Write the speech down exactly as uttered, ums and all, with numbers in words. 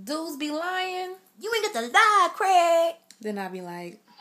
dudes be lying, you ain't get to lie, Craig. then I be like,